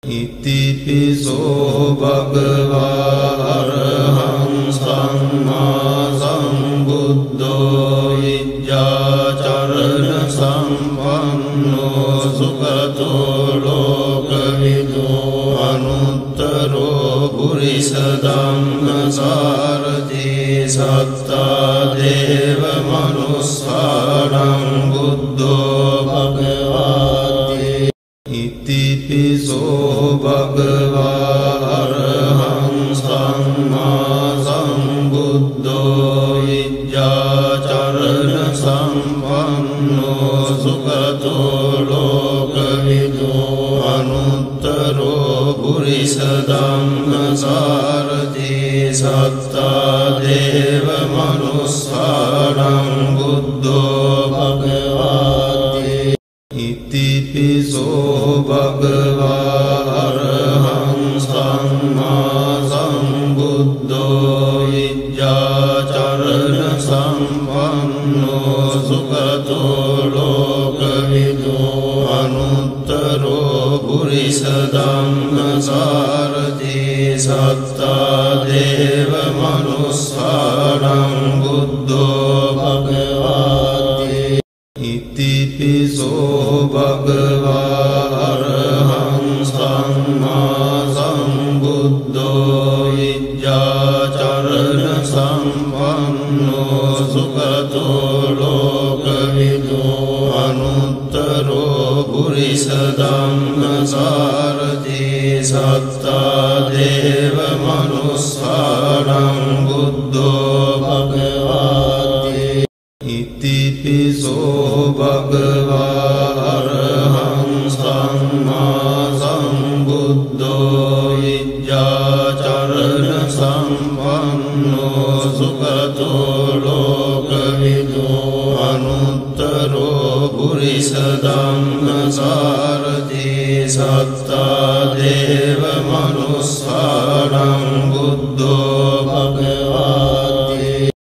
ඉතිපිසෝ භගවා අරහං සම්මා සම්බුද්ධෝ විජ්ජාචරණ සම්පන්නෝ සුගතෝ ලෝකවිදෝ අනුත්තරෝ පුරිස ධම්මසාරති සත්තා දේව මනුස්සානං බුද්ධෝ භගවාති ඉතිපිසෝ භගවා අරහං සම්මා සම්බුද්ධෝ විජ්ජාචරණ සම්පන්නෝ සුගතෝ ලෝකවිදෝ අනුත්තරෝ පුරිස ධම්මසාරති සත්තා දේව මනුස්සානං බුද්ධෝ භගවාති ඉතිපිසෝ භගවා අරහං සම්මා සම්බුද්ධෝ විජ්ජාචරණ සම්පන්නෝ සුගතෝ ලෝකවිදෝ අනුත්තරෝ පුරිස ධම්මසාරති සත්තා දේව මනුස්සානං බුද්ධෝ භගවාති ඉතිපිසෝ භගවා අරහං සම්මා සම්බුද්ධෝ විජ්ජාචරණ සම්පන්නෝ සුගතෝ ලෝකවිදෝ අනුත්තරෝ පුරිස ධම්මසාරති සත්තා දේව මනුස්සානං බුද්ධෝ භගවාති ඉතිපිසෝ භගවා අරහං සම්මා සම්බුද්ධෝ විජ්ජාචරණ සම්පන්නෝ සුගතෝ ලෝකවිදෝ අනුත්තරෝ පුරිස ධම්මසාරති සත්තා දේව මනුස්සානං බුද්ධෝ භගවාති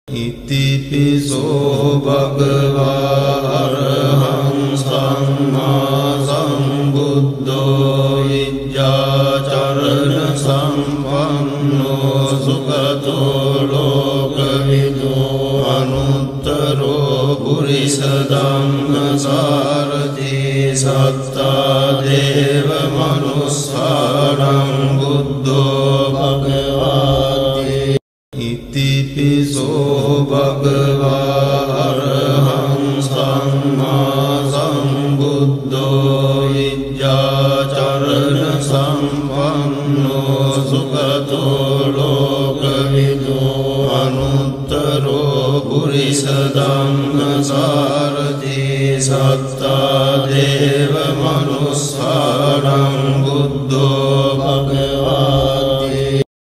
ඉතිපිසෝ භගවා අරහං සම්මා සම්බුද්ධෝ විජ්ජාචරණ සම්පන්නෝ සුගතෝ ලෝකවිදෝ අනුත්තරෝ පුරිස ධම්මසාරති සත්තා දේව මනුස්සානං බුද්ධෝ භගවාති ඉතිපිසෝ භගවා අරහං සම්මා සම්බුද්ධෝ විජ්ජාචරණ සම්පන්නෝ සුගතෝ ලෝකවිදෝ අනුත්තරෝ පුරිස ධම්මසාරති සත්තා දේව මනුස්සානං බුද්ධෝ භගවාති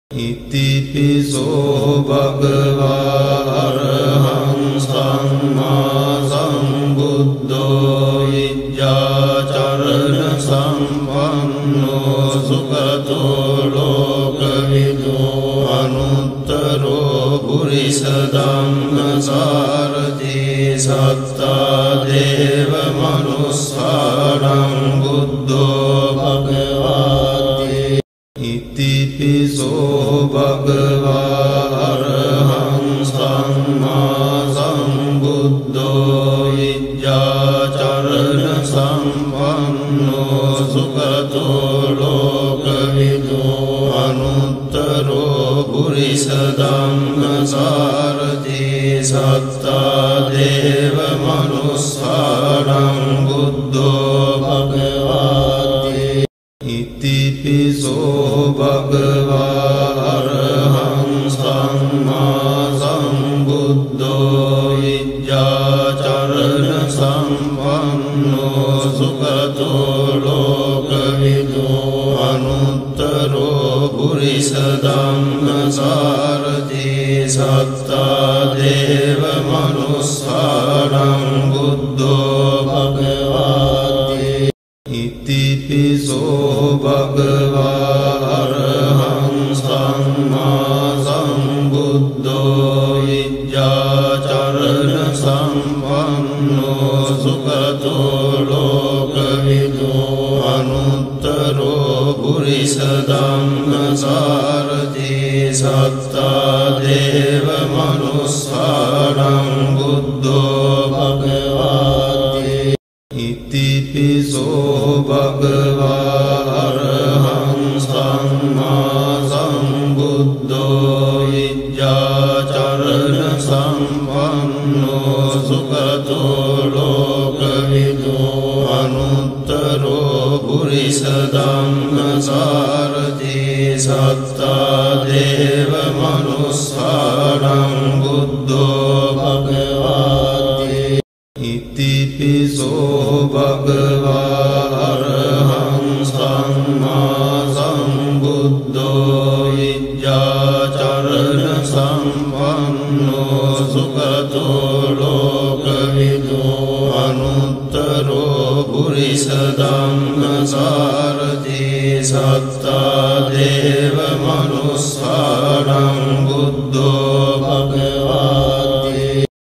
ඉතිපිසෝ භගවා අරහං සම්මා සම්බුද්ධෝ විජ්ජාචරණ සම්පන්නෝ සුගතෝ ලෝකවිදෝ අනුත්තරෝ පුරිස ධම්මසාරති සත්තා දේව මනුස්සානං බුද්ධෝ භගවාති ඉතිපිසෝ භගවා අරහං සම්මා සම්බුද්ධෝ විජ්ජාචරණ සම්පන්නෝ සුගතෝ ලෝකවිදෝ අනුත්තරෝ පුරිස ධම්මසාරති සත්තා දේව මනුස්සානං බුද්ධෝ භගවාති ඉතිපිසෝ භගවා අරහං සම්මා සම්බුද්ධෝ විජ්ජාචරණ සම්පන්නෝ සුගතෝ ලෝකවිදෝ අනුත්තරෝ පුරිස ධම්මසාරති සත්තා දේව මනුස්සානං බුද්ධෝ භගවාති ඉතිපිසෝ භගවා අරහං සම්මා සම්බුද්ධෝ විජ්ජාචරණ සම්පන්නෝ සුගතෝ ලෝකවිදෝ අනුත්තරෝ පුරිස ධම්ම සාරති සත්තා දේව මනුස්සානං බුද්ධෝ භගවාති ඉතිපිසෝ භගවා අරහං සම්මා සම්බුද්ධෝ විජ්ජාචරණ සම්පන්නෝ සුගතෝ ලෝකවිදෝ අනුත්තරෝ පුරිස ධම්ම සාරති සත්තා දේව මනුස්සානං බුද්ධෝ භගවාති ඉතිපිසෝ භගවා අරහං සම්මා සම්බුද්ධෝ විජ්ජාචරණ සම්පන්නෝ සුගතෝ ලෝකවිදෝ අනුත්තරෝ පුරිස ධම්ම සාරති සත්තා දේව මනුස්සානං බුද්ධෝ භගවාති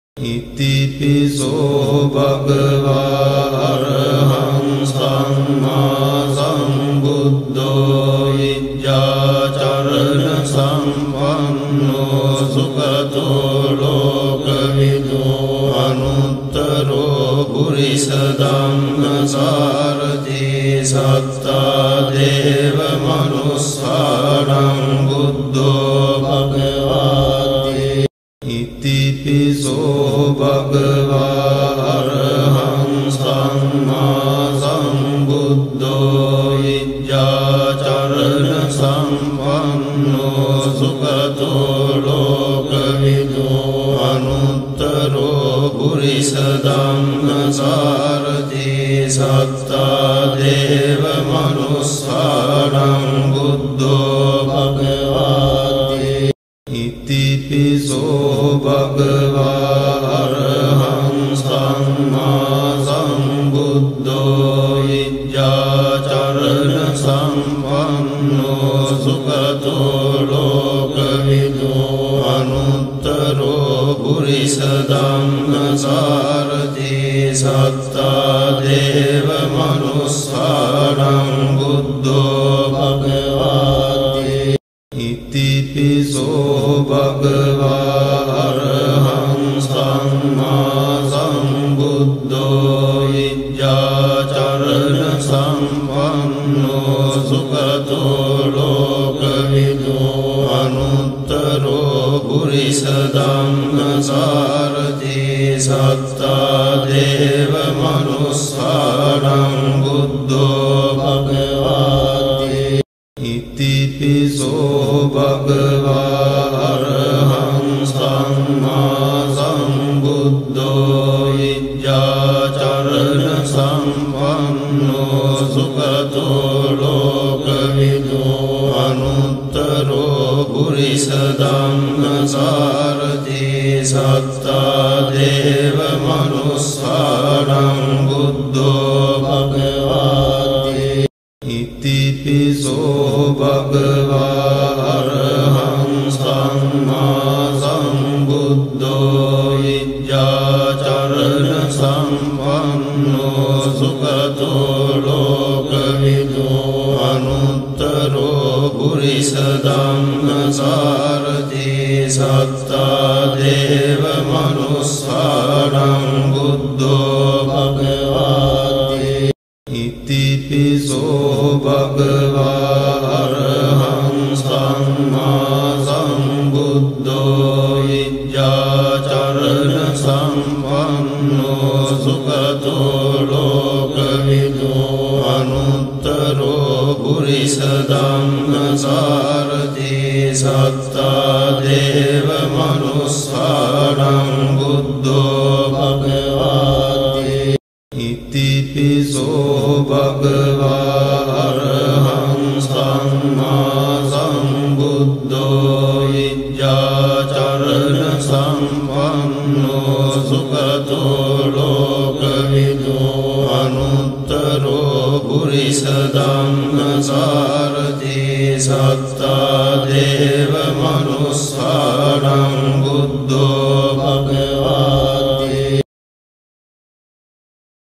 ඉතිපිසෝ භගවා අරහං සම්මා සම්බුද්ධෝ විජ්ජාචරණ සම්පන්නෝ සුගතෝ ලෝකවිදෝ අනුත්තරෝ පුරිස ධම්ම සාරති සත්තා දේව මනුස්සානං බුද්ධෝ භගවාති ඉතිපිසෝ භගවා අරහං සම්මා සම්බුද්ධෝ විජ්ජාචරණ සම්පන්නෝ සුගතෝ ලෝකවිදෝ අනුත්තරෝ පුරිස ධම්ම සාරති සත්තා දේව මනුස්සානං බුද්ධෝ භගවාති ඉතිපිසෝ භගවා අරහං සම්මා සම්බුද්ධෝ විජ්ජාචරණ සම්පන්නෝ සුගතෝ ලෝකවිදෝ අනුත්තරෝ පුරිස ධම්ම සාරති සත්තා දේව මනුස්සානං බුද්ධෝ භගවාති ඉතිපිසෝ භගවා අරහං සම්මා සම්බුද්ධෝ විජ්ජාචරණ සම්පන්නෝ සුගතෝ ලෝකවිදෝ අනුත්තරෝ පුරිස ධම්ම සාරති සත්තා දේව මනුස්සානං බුද්ධෝ භගවාති ඉතිපිසෝ භගවා අරහං සම්මා සම්බුද්ධෝ විජ්ජාචරණ සම්පන්නෝ සුගතෝ ලෝකවිදෝ අනුත්තරෝ පුරිස ධම්ම සාරති සත්තා දේව මනුස්සානං බුද්ධෝ භගවාති ඉතිපිසෝ භගවා අරහං සම්මා සම්බුද්ධෝ විජ්ජාචරණ සම්පන්නෝ සුගතෝ ලෝකවිදෝ අනුත්තරෝ පුරිස ධම්ම සාරති සත්තා දේව මනුස්සානං බුද්ධෝ භගවාති ඉතිපිසෝ භගවා අරහං සම්මා සම්බුද්ධෝ විජ්ජාචරණ සම්පන්නෝ සුගතෝ ලෝකවිදෝ අනුත්තරෝ පුරිස ධම්ම සාරති සත්තා දේව මනුස්සානං බුද්ධෝ භගවාති ඉතිපිසෝ භගවා අරහං සම්මා සම්බුද්ධෝ විජ්ජාචරණ සම්පන්නෝ සුගතෝ ලෝකවිදෝ අනුත්තරෝ පුරිස ධම්ම සාරති සත්තා දේව මනුස්සානං බුද්ධෝ